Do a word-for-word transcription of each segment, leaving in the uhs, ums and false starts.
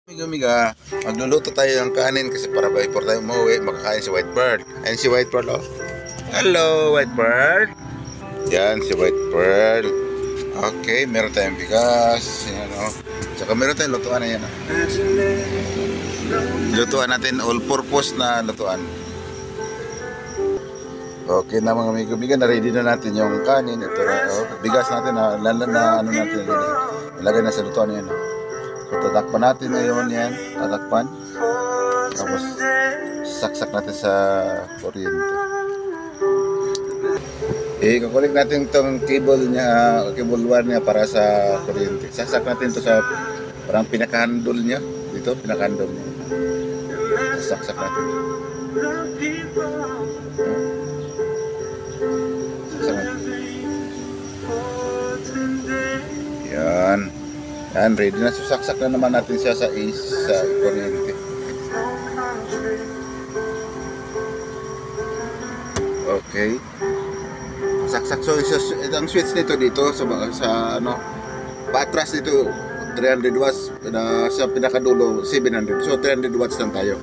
Miga-miga, magluluto tayo ng kanin kasi para before tayo umuwi, makakain si Whitebird. Ayun si Whitebird, oh. Hello, Whitebird. Yan, si Whitebird. Okay, meron tayong bigas. Yan, oh. Tsaka meron tayong lutuan na yan, oh. Lutuan natin, all-purpose na lutuan. Okay na mga miga-miga, na-ready na natin yung kanin. Ito na, oh. Bigas natin, na, na, na ano natin, ilagay na sa lutuan na yan, oh. So, tatakpan natin ngayon yan, tatakpan. Tapos, saksak natin sa kuryente. Eh, kukulik natin itong cable niya, cable wire niya para sa kuryente. Saksak natin ito sa parang pinaka-handle niya. Dito, pinaka-handle niya. Saksak natin. Saksak natin. Yan. Yan, ready na. Susaksak na naman natin siya sa is sa kuryente. Okay. Saksak. So, ang switch nito dito sa, sa ano, patras dito, three hundred watts. Na, sa pinakadulo, seven hundred. So, three hundred watts lang tayo.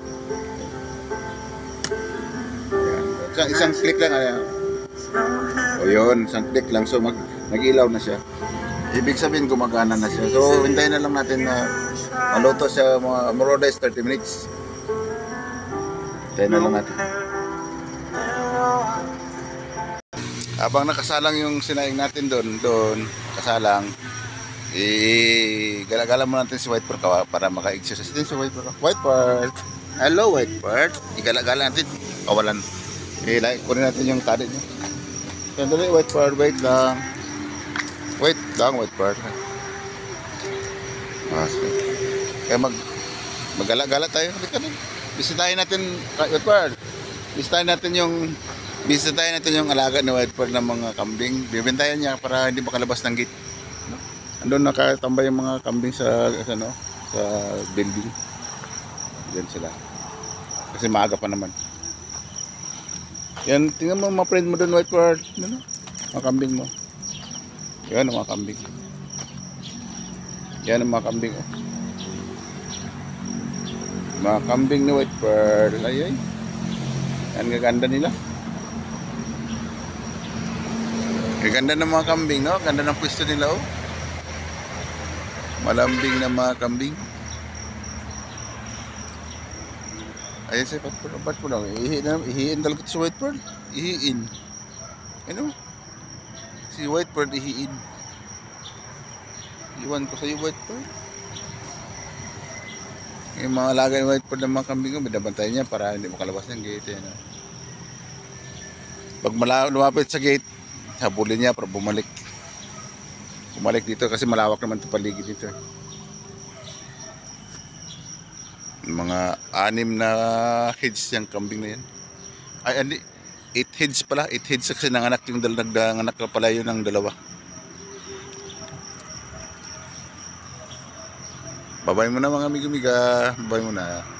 Yan. Isang click lang. Ayan. O yun, isang click lang. So, mag, nag-ilaw na siya. Ibig sabihin gumagana na siya. So, hintayin na lang natin na maluto siya mga more or less thirty minutes. Hintayin na lang natin. Habang nakasalang yung sinaing natin doon, doon, kasalang, i-gala-gala mo natin si Whitebird para maka-exercise din si Whitebird. Whitebird! Hello, Whitebird! I-gala-gala natin. Kawalan. I-like, kunin natin yung tarin niya. Sandali, Whitebird, wait lang. Wait lang, Whitebird. Okay. Kaya mag magala-gala tayo. Bisitahin natin, Whitebird. Bisitahin natin yung bisitahin natin yung alaga ni Whitebird ng mga kambing. Bibintayan niya para hindi makalabas ng gate. Andun nakatambay yung mga kambing sa ano, sa building. Diyan sila. Kasi maaga pa naman. Yan, tingnan mo mga friend mo doon, Whitebird. Ano? Mga kambing mo. Yan ang mga kambing. Yan ang mga kambing, oh. Mga kambing ni Whitebird. Ay ay. Yan gaganda nila. Gaganda ng mga kambing, no? Ganda ng pwesto nila, oh. Malambing na mga kambing. Ayun siya, pat po lang. Ihiin na, ihiin talaga si Whitebird. Ihiin. Ano? Si Whitebird ihiin. Iwan ko sa iyo, Whitebird. Yung mga alaga ni Whitebird ng mga kambing ko, binabantayan niya para hindi makalabas ng gate. Yan. Pag lumapit sa gate, habulin niya para bumalik. Bumalik dito kasi malawak naman ito paligid dito. Mga anim na heads yung kambing na yan. Ay, hindi. eight heads pala, eight heads kasi nanganak yung nanganak pala yun ng dalawa. Babay mo na mga amigo-miga, babay mo na.